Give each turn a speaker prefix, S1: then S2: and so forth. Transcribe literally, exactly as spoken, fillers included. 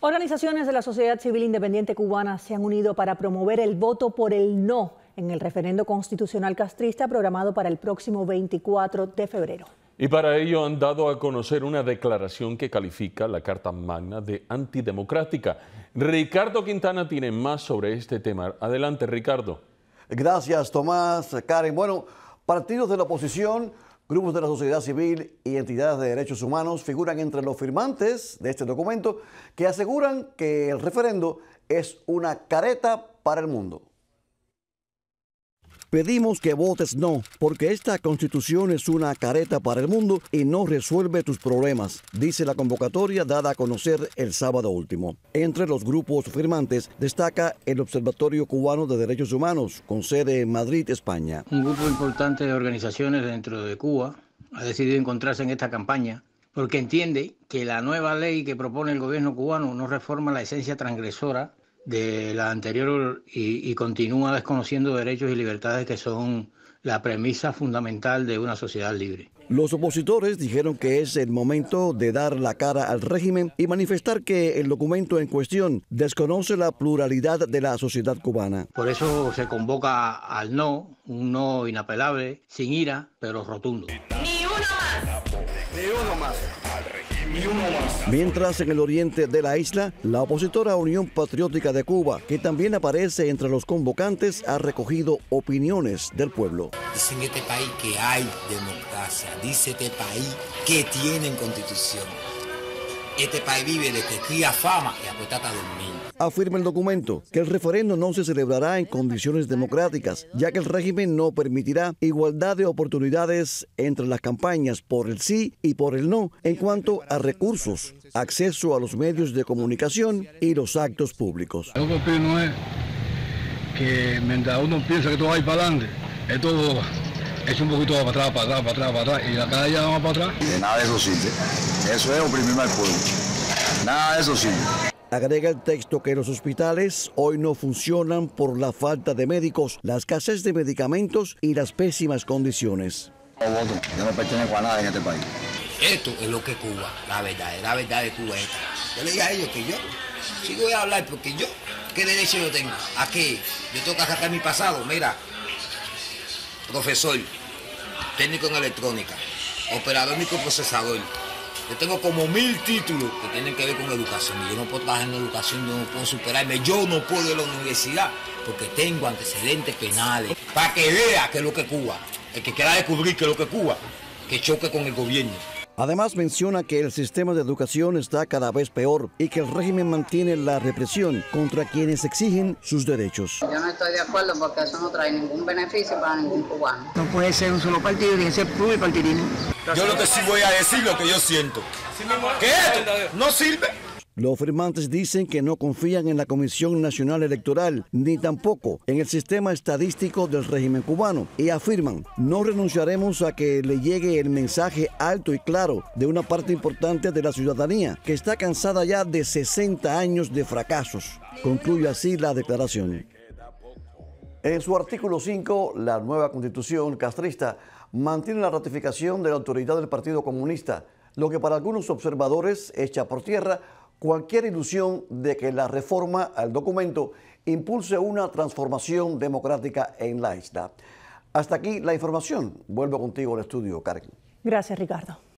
S1: Organizaciones de la sociedad civil independiente cubana se han unido para promover el voto por el no en el referendo constitucional castrista programado para el próximo veinticuatro de febrero.
S2: Y para ello han dado a conocer una declaración que califica la Carta Magna de antidemocrática. Ricardo Quintana tiene más sobre este tema. Adelante, Ricardo.
S3: Gracias, Tomás. Karen, bueno, partidos de la oposición, grupos de la sociedad civil y entidades de derechos humanos figuran entre los firmantes de este documento que aseguran que el referendo es una careta para el mundo. Pedimos que votes no, porque esta constitución es una careta para el mundo y no resuelve tus problemas, dice la convocatoria dada a conocer el sábado último. Entre los grupos firmantes destaca el Observatorio Cubano de Derechos Humanos, con sede en Madrid, España.
S4: Un grupo importante de organizaciones dentro de Cuba ha decidido encontrarse en esta campaña porque entiende que la nueva ley que propone el gobierno cubano no reforma la esencia transgresora de la anterior y, y continúa desconociendo derechos y libertades que son la premisa fundamental de una sociedad libre.
S3: Los opositores dijeron que es el momento de dar la cara al régimen y manifestar que el documento en cuestión desconoce la pluralidad de la sociedad cubana.
S4: Por eso se convoca al no, un no inapelable, sin ira, pero rotundo.
S5: Ni uno más.
S3: Ni uno más. Mientras en el oriente de la isla, la opositora Unión Patriótica de Cuba, que también aparece entre los convocantes, ha recogido opiniones del pueblo.
S6: Dice en este país que hay democracia, dice este país que tienen constitución. Este país vive de que cría fama y apuesta a dormir.
S3: Afirma el documento que el referendo no se celebrará en condiciones democráticas, ya que el régimen no permitirá igualdad de oportunidades entre las campañas por el sí y por el no en cuanto a recursos, acceso a los medios de comunicación y los actos públicos.
S7: Lo que opino es que mientras uno piensa que todo va a ir para adelante, esto es un poquito para atrás, para atrás, para atrás, para atrás, y la cada día va para atrás.
S8: De nada de eso sirve. Eso es oprimir al pueblo. Nada de eso sirve.
S3: Agrega el texto que los hospitales hoy no funcionan por la falta de médicos, la escasez de medicamentos y las pésimas condiciones.
S8: No voto, yo no pertenezco a nada en este país.
S6: Esto es lo que es Cuba, la verdad, la verdad de Cuba es esta. Yo le dije a ellos que yo, sí voy a hablar porque yo, ¿qué derecho yo tengo? ¿A qué? Yo tengo que sacar mi pasado, mira, profesor, técnico en electrónica, operador microprocesador. Yo tengo como mil títulos que tienen que ver con educación. Y yo no puedo trabajar en educación, yo no puedo superarme. Yo no puedo ir a la universidad porque tengo antecedentes penales. Para que vea que es lo que es Cuba. El que quiera descubrir que es lo que es Cuba, que choque con el gobierno.
S3: Además menciona que el sistema de educación está cada vez peor y que el régimen mantiene la represión contra quienes exigen sus derechos.
S9: Yo no estoy de acuerdo porque eso no trae ningún beneficio para ningún cubano.
S10: No puede ser un solo partido, tiene que ser pluripartidismo.
S6: Yo lo que sí voy a decir lo que yo siento. ¿Qué esto no sirve?
S3: Los firmantes dicen que no confían en la Comisión Nacional Electoral ni tampoco en el sistema estadístico del régimen cubano y afirman: no renunciaremos a que le llegue el mensaje alto y claro de una parte importante de la ciudadanía que está cansada ya de sesenta años de fracasos. Concluye así la declaración. En su artículo cinco, la nueva constitución castrista mantiene la ratificación de la autoridad del Partido Comunista, lo que para algunos observadores echa por tierra cualquier ilusión de que la reforma al documento impulse una transformación democrática en la isla. Hasta aquí la información. Vuelvo contigo al estudio, Karen.
S1: Gracias, Ricardo.